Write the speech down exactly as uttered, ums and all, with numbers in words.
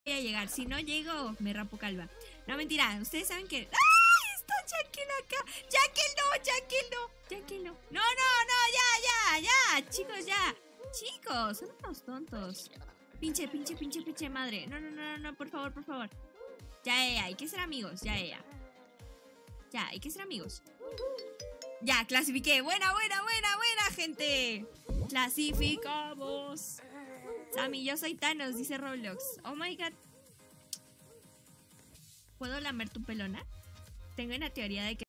a llegar. Si no llego, me rapo calva. No, mentira. Ustedes saben que... ¡Ay! Está Jackal acá. Jackal no, Jackal no. Jackal no. No, no, no. Ya, ya, ya. Chicos, ya. Chicos, son unos tontos. Pinche, pinche, pinche, pinche madre. No, no, no, no, no. Por favor, por favor. Ya, ya, ya. Hay que ser amigos. Ya, ya, ya. Ya, hay que ser amigos. Ya, clasifiqué. Buena, buena, buena, buena, gente. Clasificamos. Sammy, yo soy Thanos, dice Roblox. Oh my god. ¿Puedo lamer tu pelona? Tengo una teoría de que